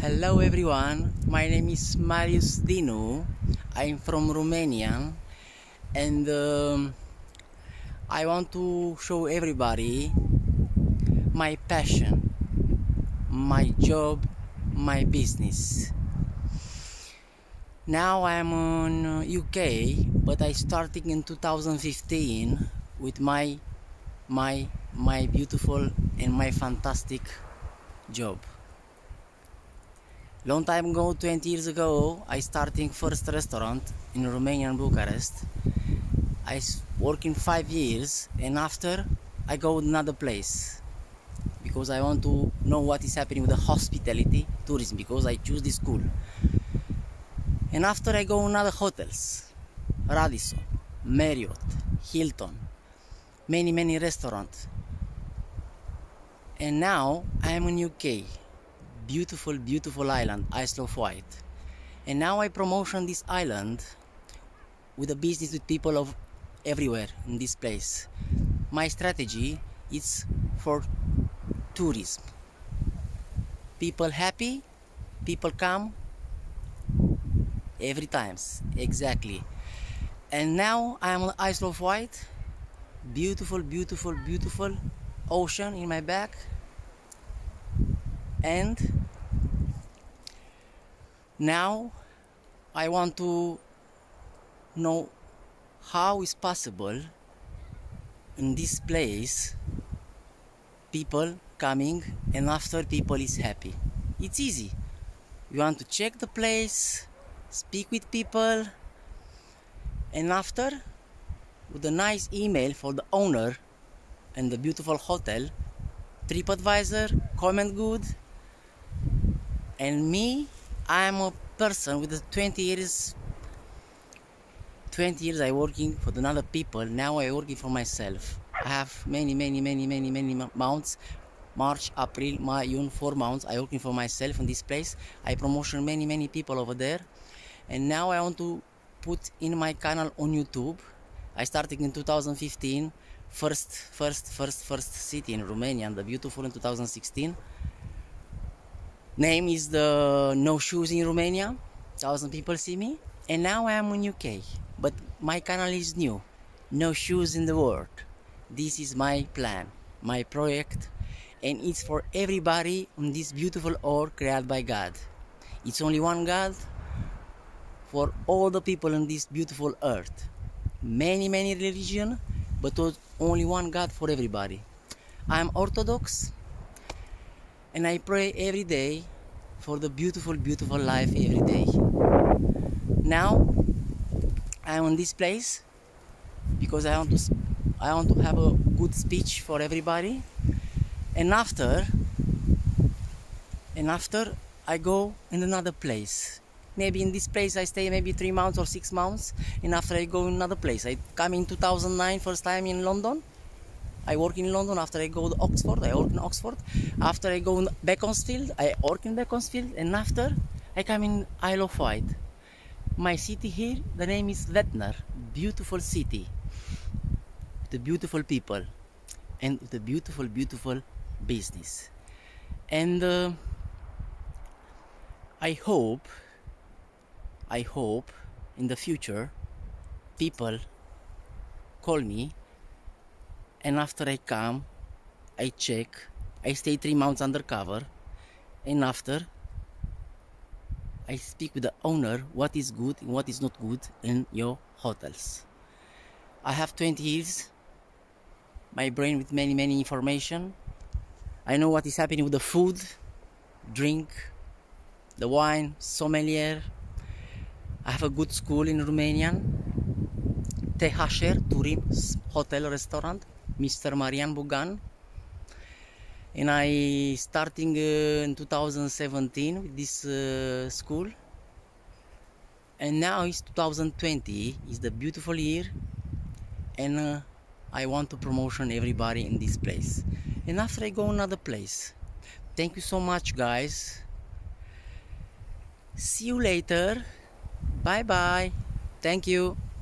Hello everyone, my name is Marius Dinu. I'm from Romania and I want to show everybody my passion, my job, my business. Now I'm in UK, but I started in 2015 with my beautiful and my fantastic job. Long time ago, 20 years ago, I started first restaurant in Romania and Bucharest. I work in 5 years, and after I go another place because I want to know what is happening with the hospitality tourism, because I choose this school. And after I go another hotels, Radisson, Marriott, Hilton, many restaurants. And now I am in UK. Beautiful island, Isle of Wight, and now I promotion this island with a business with people of everywhere in this place. My strategy is for tourism. People happy, people come every times, exactly. And now I am on Isle of Wight. Beautiful ocean in my back. And now I want to know how is possible in this place people coming and after people is happy. It's easy. You want to check the place, speak with people, and after with a nice email for the owner and the beautiful hotel, TripAdvisor, comment good. And me, I am a person with 20 years I working for another people. Now I working for myself. I have many months, March, April, May, June, 4 months I working for myself in this place. I promotion many people over there. And now I want to put in my channel on YouTube. I started in 2015, first city in Romania, and the beautiful in 2016. Name is the No Shoes in Romania. 1,000 people see me. And now I am in UK, but my channel is new. No Shoes in the World. This is my plan, my project, and it's for everybody on this beautiful earth created by God. It's only one God for all the people on this beautiful earth. Many religions, but only one God for everybody. I'm Orthodox, and I pray every day for the beautiful life every day. Now I'm in this place because I want to have a good speech for everybody, and after I go in another place. Maybe in this place I stay maybe 3 months or 6 months, and after I go in another place. I come in 2009 first time in London. I work in London. After I go to Oxford, I work in Oxford. After I go in Beaconsfield, I work in Beaconsfield. And after I come in Isle of Wight. My city here, the name is Ventnor. Beautiful city. The beautiful people. And the beautiful business. And I hope in the future people call me, and after I come, I check, I stay 3 months undercover, and after I speak with the owner what is good and what is not good in your hotels. I have 20 years, my brain with many information. I know what is happening with the food, drink, the wine, sommelier. I have a good school in Romanian, THR, Turim Hotel Restaurant, Mr. Marian Bugan. And I starting in 2017 with this school. And now it's 2020, it's the beautiful year, and I want to promotion everybody in this place. And after I go another place. Thank you so much, guys. See you later. Bye bye. Thank you.